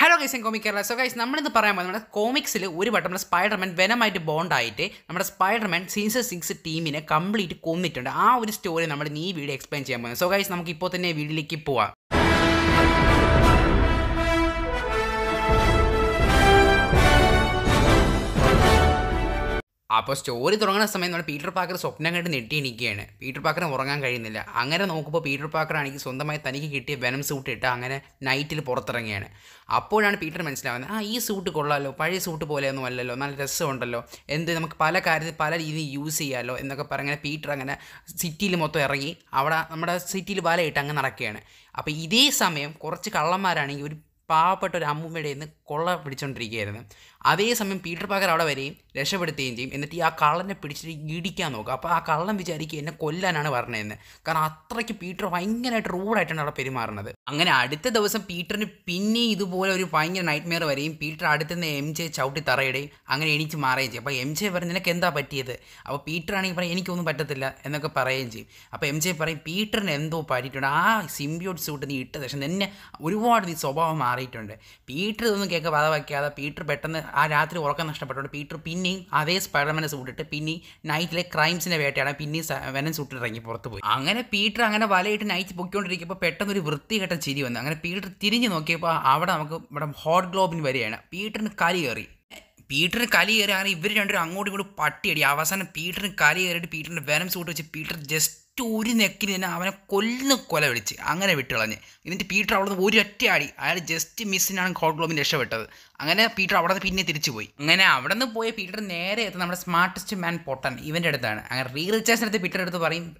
Hello guys കോമിക്കല്ല. So guys നമ്മളിന്ന് പറയാൻ പോകുന്നത് നമ്മുടെ കോമിക്സിൽ ഒരു വട്ടം നമ്മുടെ സ്പൈഡർമാൻ വെനമായിട്ട് ബോണ്ടായിട്ട് നമ്മുടെ സ്പൈഡർമാൻ സീസൺ 6 ടീമിനെ കംപ്ലീറ്റ് കൊന്നിട്ടുണ്ട്. ആ ഒരു സ്റ്റോറി നമ്മൾ ഈ വീഡിയോ എക്സ്പ്ലെയിൻ ചെയ്യാൻ പോകുന്നത്. സോ ഗൈസ് നമുക്ക് ഇപ്പോൾ തന്നെ വീഡിയോയിലേക്ക് പോവാം. അപ്പോൾ സ്റ്റോറി തുടങ്ങുന്ന സമയം നമ്മുടെ പീറ്റർ പാക്കർ സ്വപ്നം കണ്ട് നെട്ടിയിരിക്കുകയാണ്. പീറ്റർ പാക്കറിന് ഉറങ്ങാൻ കഴിയുന്നില്ല. അങ്ങനെ നോക്കുമ്പോൾ പീറ്റർ പാക്കർ ആണെങ്കിൽ സ്വന്തമായി തനിക്ക് കിട്ടിയ വെനം സൂട്ട് ഇട്ട് അങ്ങനെ നൈറ്റിൽ പുറത്തിറങ്ങിയാണ്. അപ്പോഴാണ് പീറ്റർ മനസ്സിലാവുന്നത്, ഈ സൂട്ട് കൊള്ളാമല്ലോ, പഴയ സൂട്ട് പോലെയൊന്നും അല്ലല്ലോ, നല്ല രസമുണ്ടല്ലോ, നമുക്ക് പല കാര്യത്തിൽ പല രീതിയിൽ യൂസ് ചെയ്യാമല്ലോ എന്നൊക്കെ പറഞ്ഞാൽ പീറ്റർ അങ്ങനെ സിറ്റിയിൽ മൊത്തം ഇറങ്ങി അവിടെ നമ്മുടെ സിറ്റിയിൽ വലയിട്ട് അങ്ങ് നടക്കുകയാണ്. അപ്പോൾ ഇതേ സമയം കുറച്ച് കള്ളന്മാരാണെങ്കിൽ ഒരു പാവപ്പെട്ട ഒരു അമ്മൂമ്മയുടെ നിന്ന് കൊള്ള പിടിച്ചുകൊണ്ടിരിക്കുകയായിരുന്നു. അതേസമയം പീറ്റർ പാക്കർ അവിടെ വരികയും രക്ഷപ്പെടുത്തുകയും ചെയ്യും. എന്നിട്ട് ഈ ആ കള്ളനെ പിടിച്ചിട്ട് ഇടിക്കാൻ നോക്കുക. അപ്പോൾ ആ കള്ളൻ വിചാരിക്കുക എന്നെ കൊല്ലാനാണ് പറഞ്ഞതെന്ന്. കാരണം അത്രയ്ക്ക് പീറ്റർ ഭയങ്കരമായിട്ട് റൂഡായിട്ടാണ് അവിടെ പെരുമാറുന്നത്. അങ്ങനെ അടുത്ത ദിവസം പീറ്ററിന് പിന്നെ ഇതുപോലെ ഒരു ഭയങ്കര നൈറ്റ് മെയർ വരെയും പീറ്റർ അടുത്തുനിന്ന് MJ ചവിട്ടി തറയിടുകയും അങ്ങനെ എണീച്ച് മാറുകയും ചെയ്യും. അപ്പോൾ MJ പറയും നിനക്ക് എന്താ പറ്റിയത്? അപ്പോൾ പീറ്റർ ആണെങ്കിൽ പറയും എനിക്കൊന്നും പറ്റത്തില്ല എന്നൊക്കെ പറയുകയും ചെയ്യും. അപ്പോൾ MJ പറയും പീറ്ററിന് എന്തോ പറ്റിയിട്ടുണ്ട്, ആ സിംബിയോട്ട് സൂട്ട് നീ ഇട്ട ശേഷം നിന്നെ ഒരുപാട് നീ സ്വഭാവം മാറിയിട്ടുണ്ട്. പീറ്റർ ഇതൊന്നും കേൾക്കുക വധ വയ്ക്കാതെ പീറ്റർ പെട്ടെന്ന് ആ രാത്രി ഉറക്കം നഷ്ടപ്പെട്ടുകൊണ്ട് പീറ്റർ പിന്നെയും അതേ സ്പൈഡർമാനെ സൂട്ടിട്ട് പിന്നെയും നൈറ്റിലെ ക്രൈംസിൻ്റെ വേട്ടയാണ് പിന്നെയും വെനം സൂട്ടിട്ട് ഇറങ്ങി പുറത്ത് പോയി. അങ്ങനെ പീറ്റർ അങ്ങനെ വലയിട്ട് നൈറ്റ് പൊയ്ക്കൊണ്ടിരിക്കുമ്പോൾ പെട്ടെന്ന് ഒരു വൃത്തികെട്ട ചിരി വന്നു. അങ്ങനെ പീറ്റർ തിരിഞ്ഞ് നോക്കിയപ്പോൾ അവിടെ നമുക്ക് ഇവിടെ ഹോട്ട് ഗ്ലോബിന് വരികയാണ്. പീറ്ററിന് കലി കയറി അങ്ങനെ ഇവർ രണ്ടുപേരും അങ്ങോട്ടും ഇങ്ങോട്ടും പട്ടിയടി. അവസാനം പീറ്ററിന് കലി കയറിയിട്ട് പീറ്ററിൻ്റെ വെനം സൂട്ട് വെച്ച് പീറ്റർ ജസ്റ്റ് ഒരു നെക്കിന് തന്നെ അവനെ കൊല വിളിച്ച് അങ്ങനെ വിട്ടുകളഞ്ഞ്. എന്നിട്ട് പീറ്റർ അവിടെ നിന്ന് ഒരു ഒറ്റ അടി അയാൾ ജസ്റ്റ് മിസ്സിനാണ് ഹോട്ട് ഗ്ലോബിന് രക്ഷപ്പെട്ടത്. അങ്ങനെ പീറ്റർ അവിടെ നിന്ന് പിന്നെ തിരിച്ചു പോയി. അങ്ങനെ അവിടെ നിന്ന് പോയ പീറ്റർ നേരെ എത്തുന്നത് നമ്മുടെ സ്മാർട്ടസ്റ്റ് മാൻ പൊട്ടൻ ഇവൻ്റെ അടുത്താണ്. അങ്ങനെ റീറിച്ചാഴ്സിനടുത്ത് പീറ്റർ അടുത്ത്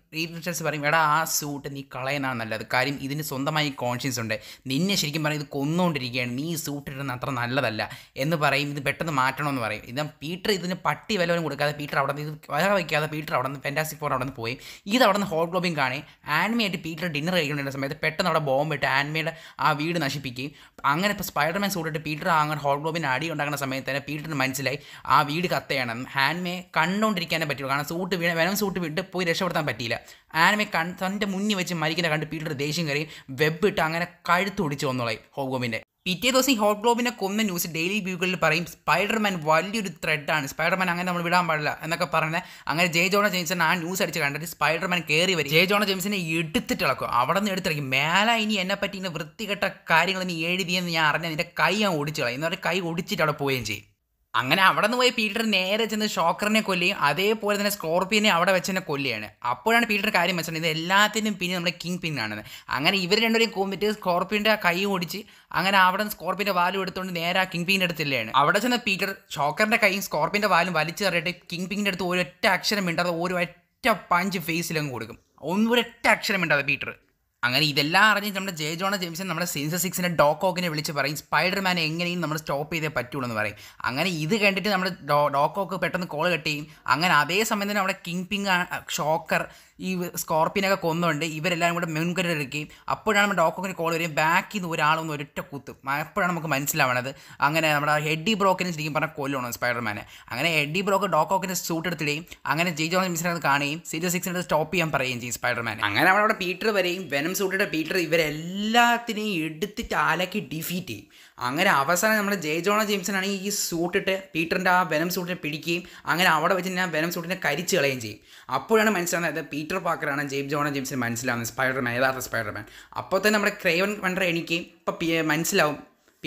പറയും എടാ ആ സൂട്ട് നീ കളയുന്നതാണ് നല്ലത്, കാര്യം ഇതിന് സ്വന്തമായി കോൺഷ്യൻസ് ഉണ്ട്, നിന്നെ ശരിക്കും പറയും ഇത് കൊന്നുകൊണ്ടിരിക്കുകയാണ്, നീ ഈ സൂട്ട് ഇടുന്ന അത്ര നല്ലതല്ല എന്ന് പറയും, ഇത് പെട്ടെന്ന് മാറ്റണമെന്ന് പറയും. ഇതാ പീറ്റർ ഇതിന് പട്ടി വിലവനും കൊടുക്കാതെ പീറ്റർ അവിടെ നിന്ന് ഇത് വല വയ്ക്കാതെ പീറ്റർ അവിടെ നിന്ന് ഫാന്റാസ്റ്റിക് ഫോർ അവിടെ നിന്ന് പോയി. ഇത് അവിടെ നിന്ന് ഹോട്ട് ഗ്ലോബിൻ കാണി ആനിമയായിട്ട് പീറ്റർ ഡിന്നർ കഴിക്കേണ്ട സമയത്ത് പെട്ടെന്ന് അവിടെ ബോംബിട്ട് ആനിമയുടെ ആ വീട് നശിപ്പിക്കുകയും അങ്ങനെ ഇപ്പോൾ സ്പൈഡർമാൻ സൂട്ടിട്ട് പീറ്റർ അങ്ങനെ ഹോട്ട് ഗ്ലോബിന് അടി ഉണ്ടാക്കുന്ന സമയത്ത് തന്നെ പീറ്ററിന് മനസ്സിലായി ആ വീട് കത്തയാണെന്ന്. ആനിമയെ കണ്ടുകൊണ്ടിരിക്കാനേ പറ്റുള്ളൂ, കാരണം സൂട്ട് വെനം സൂട്ട് വിട്ട് പോയി രക്ഷപ്പെടുത്താൻ പറ്റിയില്ല. ആനിമയെ തൻ്റെ മുന്നിൽ വെച്ച് മരിക്കുന്ന കണ്ട് പീറ്റർ ദേഷ്യം കയറി വെബ് ഇട്ട് അങ്ങനെ കഴുത്തൊടിച്ച് വന്നോളായി ഹോട്ട് ഗ്ലോബിൻ്റെ. പിറ്റേ ദിവസം ഈ ഹോട്ട് ഗ്ലോബിനെ കൊന്ന ന്യൂസ് ഡെയിലി ബ്യൂഗിളിൽ പറയും സ്പൈഡർമാൻ വലിയൊരു ത്രെഡാണ്, സ്പൈഡർമാൻ അങ്ങനെ നമ്മൾ വിടാൻ പാടില്ല എന്നൊക്കെ പറഞ്ഞത്. അങ്ങനെ ജെ ജോണ ജെയിംസൺ ആ ന്യൂസ് അടിച്ച് കണ്ടിട്ട് സ്പൈഡർമാൻ കയറി വരും. ജെ ജോണ ജെയിംസിനെ എടുത്തിട്ട് ഇളക്കും. അവിടെ നിന്ന് എടുത്തിറക്കും. മേല ഇനി എന്നെ പറ്റി ഇങ്ങനെ വൃത്തികെട്ട കാര്യങ്ങൾ നീ എഴുതിയെന്ന് ഞാൻ അറിഞ്ഞാൽ നിൻ്റെ കൈ ഞാൻ ഒടിച്ചു കളയും എന്ന് പറഞ്ഞാൽ കൈ ഒടിച്ചിട്ട് അവിടെ പോവുകയും ചെയ്യും. അങ്ങനെ അവിടെ നിന്ന് പോയി പീറ്റർ നേരെ ചെന്ന് ഷോക്കറിനെ കൊല്ലുകയും അതേപോലെ തന്നെ സ്കോർപ്പിയനെ അവിടെ വെച്ച് തന്നെ കൊല്ലുകയാണ്. അപ്പോഴാണ് പീറ്റർ കാര്യം വെച്ചത് ഇത് എല്ലാത്തിനും പിന്നെ നമ്മുടെ കിങ് പിൻ ആണെന്ന്. അങ്ങനെ ഇവർ രണ്ടുപേരും കൊന്നിട്ട് സ്കോർപ്പിയൻ്റെ കൈ ഓടിച്ച് അങ്ങനെ അവിടെ നിന്ന് സ്കോർപ്പിയൻ്റെ വാലും എടുത്തുകൊണ്ട് നേരെ ആ കിങ് പിങ്ങിൻ്റെ അടുത്തില്ലാണ്. അവിടെ ചെന്ന് പീറ്റർ ഷോക്കറിൻ്റെ കൈയും സ്കോർപ്പിയൻ്റെ വാലും വലിച്ചു കയറിയിട്ട് കിങ് പിങ്ങിൻ്റെ അടുത്ത് ഒരൊറ്റ അക്ഷരം മിണ്ടാതെ ഒരൊറ്റ പഞ്ച് ഫേസിലങ്ങ് കൊടുക്കും. ഒരൊറ്റ അക്ഷരം മിണ്ടാതെ പീറ്റർ. അങ്ങനെ ഇതെല്ലാം അറിഞ്ഞ് നമ്മുടെ ജെ ജോണ ജെയിംസൺ നമ്മുടെ സീസൺ 6 ഡോക്കോക്കിനെ വിളിച്ച് പറയും സ്പൈഡർമാനെ എങ്ങനെയും നമ്മൾ സ്റ്റോപ്പ് ചെയ്തേ പറ്റുള്ളൂ എന്ന് പറയും. അങ്ങനെ ഇത് കണ്ടിട്ട് നമ്മുടെ ഡോക്കോക്ക് പെട്ടെന്ന് കോൾ കട്ട് ചെയ്യും. അങ്ങനെ അതേ സമയം തന്നെ നമ്മുടെ കിങ് പിങ് ഷോക്കർ ഈ സ്കോർപ്പിയനൊക്കെ കൊന്നുകൊണ്ട് ഇവരെല്ലാവരും കൂടെ മുൻകരുതെടുക്കുകയും അപ്പോഴാണ് നമ്മുടെ ഡോക്കോക്കിന് കോൾ വരികയും ബാക്കിൽ നിന്ന് ഒരാളൊന്ന് ഒരൊറ്റ കുത്തും. അപ്പോഴാണ് നമുക്ക് മനസ്സിലാവണത് അങ്ങനെ നമ്മുടെ ഹെഡി ബ്രോക്കിനെ ശരിക്കും പറഞ്ഞാൽ കൊല്ലണം സ്പൈഡർമാനെ. അങ്ങനെ ഹെഡി ബ്രോക്ക് ഡോക്കോക്കിൻ്റെ സൂട്ട് എടുത്തിടുകയും അങ്ങനെ ജെ ജോൺ ജെയിംസിനെ കാണുകയും സീസൺ 6 സ്റ്റോപ്പ് ചെയ്യാൻ പറയുകയും ചെയ്യും സ്പൈഡർമാൻ. അങ്ങനെ അവിടെ പീറ്റർ വരെയും വെനം സൂട്ടിയുടെ പീറ്റർ ഇവരെല്ലാത്തിനെയും എടുത്തിട്ട് അലക്കി ഡിഫീറ്റ് ചെയ്യും. അങ്ങനെ അവസാനം നമ്മുടെ ജെ ജോണ ജെയിംസൺ ആണെങ്കിൽ ഈ സൂട്ടിട്ട് പീറ്ററിൻ്റെ ആ വെനം സൂട്ടിനെ പിടിക്കുകയും അങ്ങനെ അവിടെ വെച്ച് ഞാൻ വെനം സൂട്ടിനെ കരിച്ച് കളയുകയും ചെയ്യും. അപ്പോഴാണ് മനസ്സിലാവുന്നത് പീറ്റർ പാക്കറാണ് ജെ ജോണ ജെയിംസിന് മനസ്സിലാവുന്നത് സ്പൈഡർമാൻ യഥാർത്ഥ സ്പൈഡർമാൻ. അപ്പോൾ തന്നെ നമ്മുടെ ക്രേവൻ വണ്ടർ എണീക്കുകയും ഇപ്പം മനസ്സിലാവും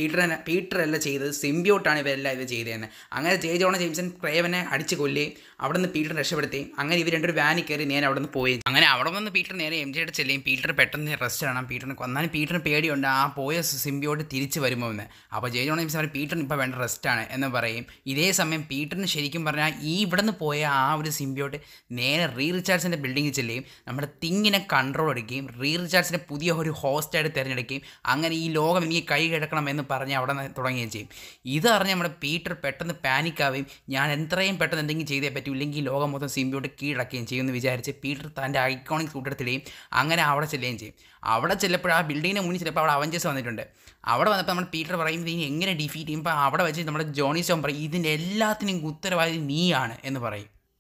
പീറ്റർ അല്ല ചെയ്തത്, സിംബിയോട്ടാണ് ഇവരെല്ലാം ഇത് ചെയ്തതെന്ന്. അങ്ങനെ ജെ ജോണ ജെയിംസൺ ക്രേവനെ അടിച്ച് കൊല്ലുകയും അവിടെ നിന്ന് പീറ്റർ രക്ഷപ്പെടുത്തുകയും അങ്ങനെ ഇവർ രണ്ടൊരു വാനിൽ കയറി നേരെ അവിടെ നിന്ന് പോയി. അങ്ങനെ അവിടെ നിന്ന് പീറ്റർ നേരെ MJയുടെ ചെല്ലുകയും പീറ്റർ പെട്ടെന്ന് റെസ്റ്റ് ആണ്. പീറ്ററിന് കൊന്നാലും പീറ്ററിന് പേടിയുണ്ട് ആ പോയ സിംബിയോട്ട് തിരിച്ച് വരുമ്പോൾ എന്ന്. അപ്പോൾ ജെ ജോണ ജെയിംസൺ പീറ്ററിന് ഇപ്പോൾ വേണ്ട റെസ്റ്റാണ് എന്ന് പറയും. ഇതേ സമയം പീറ്ററിന് ശരിക്കും പറഞ്ഞാൽ ഈ ഇവിടെ നിന്ന് പോയ ആ ഒരു സിംബിയോട്ട് നേരെ റീറിച്ചാർഡ്സിൻ്റെ ബിൽഡിങ്ങിൽ ചെല്ലുകയും നമ്മുടെ തിങ്ങിനെ കൺട്രോൾ എടുക്കുകയും റീറിച്ചാർഡ്സിനെ പുതിയ ഒരു ഹോസ്റ്റായിട്ട് തിരഞ്ഞെടുക്കുകയും അങ്ങനെ ഈ ലോകം എനിക്ക് കൈ കിടക്കണമെന്ന് പറഞ്ഞ് അവിടെ നിന്ന് തുടങ്ങുകയും ചെയ്യും. ഇതറിഞ്ഞ് നമ്മുടെ പീറ്റർ പെട്ടെന്ന് പാനിക്കാവുകയും ഞാൻ എത്രയും പെട്ടെന്ന് എന്തെങ്കിലും ചെയ്തേ പറ്റൂ ഇല്ലെങ്കിൽ ലോകം മൊത്തം സിംബിയോട്ട് കീഴടക്കുകയും ചെയ്യുമെന്ന് വിചാരിച്ച് പീറ്റർ തൻ്റെ ഐക്കോണിക് സൂട്ടെടുത്തിടുകയും അങ്ങനെ അവിടെ ചെല്ലുകയും ചെയ്യും. അവിടെ ചെല്ലപ്പോൾ ആ ബിൽഡിങ്ങിന് മുന്നിൽ ചിലപ്പോൾ അവിടെ അവഞ്ചേഴ്സ് വന്നിട്ടുണ്ട്. അവിടെ വന്നപ്പോൾ നമ്മൾ പീറ്റർ പറയും ഇതിന് എങ്ങനെ ഡിഫീറ്റ് ചെയ്യുമ്പോൾ അവിടെ വെച്ച് നമ്മുടെ ജോണി സ്റ്റോൺ പറയും ഇതിൻ്റെ എല്ലാത്തിനും ഉത്തരവാദി നീയാണ് എന്ന് പറയും.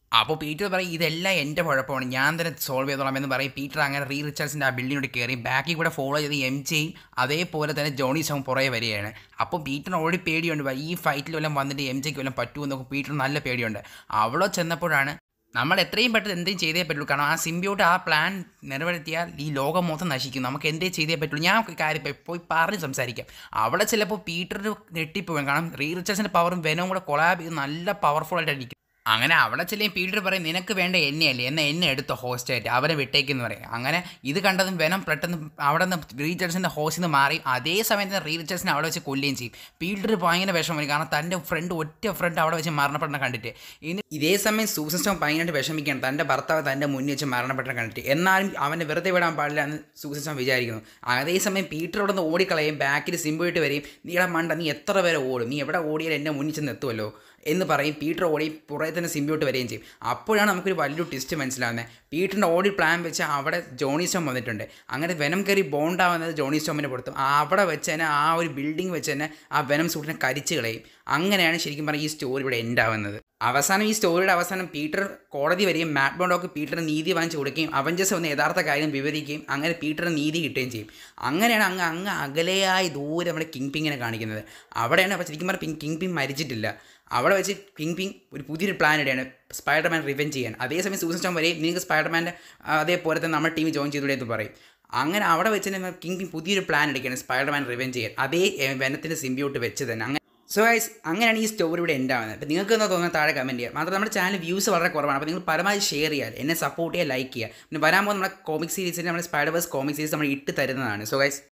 അപ്പോൾ പീറ്റർ പറയും ഇതെല്ലാം എൻ്റെ കുഴപ്പമാണ്, ഞാൻ തന്നെ സോൾവ് ചെയ്തോളാം എന്ന് പറയും. പീറ്റർ അങ്ങനെ റിച്ചാർഡ്സിൻ്റെ ആ ബിൽഡിങ്ങിനോട് കയറി ബാക്കിൽ കൂടെ ഫോളോ ചെയ്ത് എംജെയും അതേപോലെ തന്നെ ജോണി ഷോവും പുറകെ വരികയാണ്. അപ്പോൾ പീറ്ററിന് ഓൾറെഡി പേടിയുണ്ട്, ഈ ഫൈറ്റിൽ വല്ലതും വന്നിട്ട് എംജെക്ക് വല്ലതും പറ്റുമെന്നൊക്കെ പീറ്റർ നല്ല പേടിയുണ്ട്. അവിടെ ചെന്നപ്പോഴാണ് നമ്മൾ എത്രയും പെട്ടെന്ന് എന്തെങ്കിലും ചെയ്തേ പറ്റുള്ളൂ, കാരണം ആ സിംബിയോട്ട് ആ പ്ലാൻ നിറവേറ്റിയാൽ ഈ ലോകം മൊത്തം നശിക്കും, നമുക്ക് എന്തേ ചെയ്തേ പറ്റുള്ളൂ. ഞാൻ കാര്യം പോയി പറഞ്ഞ് സംസാരിക്കാം. അവിടെ ചിലപ്പോൾ പീറ്റർ ഞെട്ടിപ്പോവും, കാരണം റിച്ചാർഡ്സിൻ്റെ പവറും വെനവും കൂടെ കൊളാബ് ചെയ്ത് നല്ല പവർഫുൾ ആയിട്ടായിരിക്കും. അങ്ങനെ അവിടെ ചെല്ലും പീറ്റർ പറയും നിനക്ക് വേണ്ട എന്നെയല്ലേ, എന്നാൽ എന്നെ എടുത്ത ഹോസ്റ്റായിട്ട് അവരെ വിട്ടേക്കെന്ന് പറയും. അങ്ങനെ ഇത് കണ്ടതും വെനം പെട്ടെന്ന് അവിടെ നിന്ന് റീചാർഡ്സിൻ്റെ ഹോസ്റ്റിൽ നിന്ന് മാറി അതേ സമയത്ത് റീചാർഡ്സിനെ അവിടെ വെച്ച് കൊല്ലുകയും ചെയ്യും. പീറ്റർ ഭയങ്കര വിഷമം വരും, കാരണം തൻ്റെ ഒറ്റ ഫ്രണ്ട് അവിടെ വെച്ച് മരണപ്പെടുന്ന കണ്ടിട്ട്. ഇനി ഇതേ സമയം സൂസൻ സ്റ്റോൺ ഭയങ്കരമായിട്ട് വിഷമിക്കുകയാണ്, തൻ്റെ ഭർത്താവ് തൻ്റെ മുന്നിൽ വെച്ച് മരണപ്പെട്ട കണ്ടിട്ട്. എന്നാലും അവനെ വെറുതെ വിടാൻ പാടില്ല എന്ന് സൂസൻ സ്റ്റോൺ വിചാരിക്കുന്നു. അതേസമയം പീറ്റർ അവിടെ നിന്ന് ഓടിക്കളയും, ബാക്കിൽ സിംബോയിട്ട് വരും. നീടെ മണ്ട, നീ എത്ര പേരെ ഓടും, നീ എവിടെ ഓടിയാലും എൻ്റെ മുന്നിൽ ചെന്ന് എത്തുമല്ലോ എന്ന് പറയും. പീറ്റർ ഓടി പുറകെ തന്നെ സിംബിയോട്ട് വരികയും ചെയ്യും. അപ്പോഴാണ് നമുക്കൊരു വലിയൊരു ട്വിസ്റ്റ് മനസ്സിലാവുന്നത്. പീറ്ററിൻ്റെ ഓടി പ്ലാൻ വെച്ച് അവിടെ ജോണി സ്റ്റോം വന്നിട്ടുണ്ട്. അങ്ങനെ വെനം കയറി ബോണ്ടാവുന്നത് ജോണി സ്റ്റോമിനെ പുറത്തും അവിടെ വെച്ച് തന്നെ ആ ഒരു ബിൽഡിംഗ് വെച്ച് തന്നെ ആ വെനം സൂട്ടിനെ കരിച്ച് കളയും. അങ്ങനെയാണ് ശരിക്കും പറഞ്ഞാൽ ഈ സ്റ്റോറി ഇവിടെ എൻഡ് ആവുന്നത്. അവസാനം ഈ സ്റ്റോറിയുടെ അവസാനം പീറ്റർ കോടതി വരികയും മാറ്റ് ബോണ്ടോക്ക് പീറ്ററിന് നീതി വാങ്ങിച്ച് കൊടുക്കുകയും അവഞ്ചേഴ്സ് വന്ന് യഥാർത്ഥ കാര്യം വിവരിക്കുകയും അങ്ങനെ പീറ്ററിന് നീതി കിട്ടുകയും ചെയ്യും. അങ്ങനെയാണ് അങ്ങ് അകലെയായി ദൂരെ നമ്മുടെ കിങ് പിങ്ങിനെ കാണിക്കുന്നത്. അവിടെയാണ് അപ്പോൾ ശരിക്കും പറഞ്ഞാൽ കിങ് പിങ് മരിച്ചിട്ടില്ല. അവിടെ വെച്ച് കിങ് പിങ് ഒരു പുതിയൊരു പ്ലാൻ ഇടുകയാണ് സ്പൈഡർമാൻ റിവെഞ്ച് ചെയ്യാൻ. അതേസമയം സൂസൻ സ്റ്റോൺ വരെയും നിങ്ങൾക്ക് സ്പൈഡർമാൻ്റെ അതേപോലെ തന്നെ നമ്മുടെ ടീം ജോയിൻ ചെയ്തൂടെ എന്ന് പറയും. അങ്ങനെ അവിടെ വെച്ച് തന്നെ കിങ് പിങ് പുതിയൊരു പ്ലാൻ എടുക്കുകയാണ് സ്പൈഡർമാൻ റിവെഞ്ച് ചെയ്യാൻ, അതേ വെനത്തിൻ്റെ സിംബിയോട്ട് വെച്ച് തന്നെ. അങ്ങനെ സോ ഗൈസ് അങ്ങനെയാണ് ഈ സ്റ്റോറി ഇവിടെ എൻഡ് ആവുന്നത്. അപ്പോൾ നിങ്ങൾക്ക് എന്താ തോന്നുന്നത് താഴെ കമൻറ്റ് ചെയ്യുക. മാത്രം നമ്മുടെ ചാനൽ വ്യൂസ് വളരെ കുറവാണ്, അപ്പോൾ നിങ്ങൾ പരമാവധി ഷെയർ ചെയ്യാൻ, എന്നെ സപ്പോർട്ട് ചെയ്യുക, ലൈക്ക് ചെയ്യുക. പിന്നെ വരാൻ പോകുന്ന നമ്മുടെ കോമിക് സീരീസിൻ്റെ നമ്മുടെ സ്പൈഡർവേഴ്സ് കോമിക് സീരീസ് നമ്മൾ ഇട്ട് തരുന്നതാണ്. So guys